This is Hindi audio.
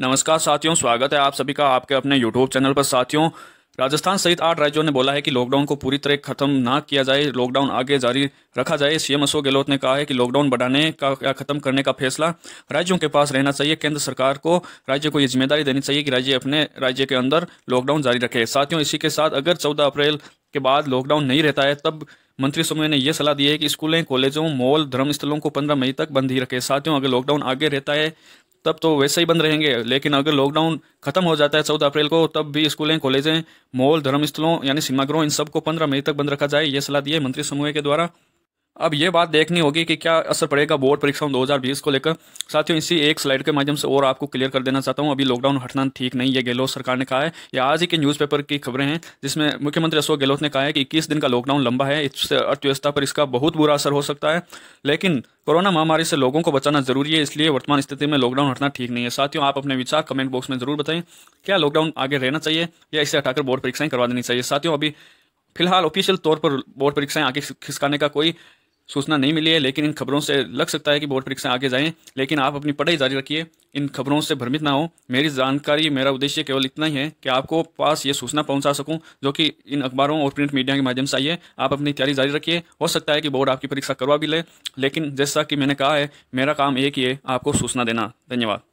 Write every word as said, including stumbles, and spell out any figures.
नमस्कार साथियों, स्वागत है आप सभी का आपके अपने यूट्यूब चैनल पर। साथियों, राजस्थान सहित आठ राज्यों ने बोला है कि लॉकडाउन को पूरी तरह खत्म ना किया जाए, लॉकडाउन आगे जारी रखा जाए। सीएम अशोक गहलोत ने कहा है कि लॉकडाउन बढ़ाने का या खत्म करने का फैसला राज्यों के पास रहना चाहिए। केंद्र सरकार को राज्य को ये जिम्मेदारी देनी चाहिए कि राज्य अपने राज्य के अंदर लॉकडाउन जारी रखे। साथियों, इसी के साथ अगर चौदह अप्रैल के बाद लॉकडाउन नहीं रहता है तब मंत्री समूह ने यह सलाह दी है कि स्कूलें, कॉलेजों, मॉल, धर्मस्थलों को पंद्रह मई तक बंद ही रखे। साथियों, अगर लॉकडाउन आगे रहता है तब तो वैसे ही बंद रहेंगे, लेकिन अगर लॉकडाउन खत्म हो जाता है चौदह अप्रैल को तब भी स्कूलें, कॉलेजें, मॉल, धर्मस्थलों यानी सिनेमागृहों इन सबको पंद्रह मई तक बंद रखा जाए। ये सलाह दी है मंत्री समूह के द्वारा। अब ये बात देखनी होगी कि क्या असर पड़ेगा बोर्ड परीक्षाओं दो हज़ार बीस को लेकर। साथियों, इसी एक स्लाइड के माध्यम से और आपको क्लियर कर देना चाहता हूं, अभी लॉकडाउन हटना ठीक नहीं, ये गहलोत सरकार ने कहा है। ये आज ही के न्यूज़पेपर की खबरें हैं जिसमें मुख्यमंत्री अशोक गहलोत ने कहा है कि इक्कीस दिन का लॉकडाउन लंबा है, इससे अर्थव्यवस्था पर इसका बहुत बुरा असर हो सकता है, लेकिन कोरोना महामारी से लोगों को बचाना जरूरी है, इसलिए वर्तमान स्थिति में लॉकडाउन हटना ठीक नहीं है। साथियों, आप अपने विचार कमेंट बॉक्स में जरूर बताएं, क्या लॉकडाउन आगे रहना चाहिए या इसे हटाकर बोर्ड परीक्षाएं करवा देनी चाहिए। साथियों, अभी फिलहाल ऑफिशियल तौर पर बोर्ड परीक्षाएं आगे खिसकाने का कोई सूचना नहीं मिली है, लेकिन इन खबरों से लग सकता है कि बोर्ड परीक्षाएं आगे जाएं। लेकिन आप अपनी पढ़ाई जारी रखिए, इन खबरों से भ्रमित ना हो। मेरी जानकारी, मेरा उद्देश्य केवल इतना ही है कि आपको पास ये सूचना पहुंचा सकूं जो कि इन अखबारों और प्रिंट मीडिया के माध्यम से आई है। आप अपनी तैयारी जारी रखिए, हो सकता है कि बोर्ड आपकी परीक्षा करवा भी ले, लेकिन जैसा कि मैंने कहा है, मेरा काम एक ही है, आपको सूचना देना। धन्यवाद।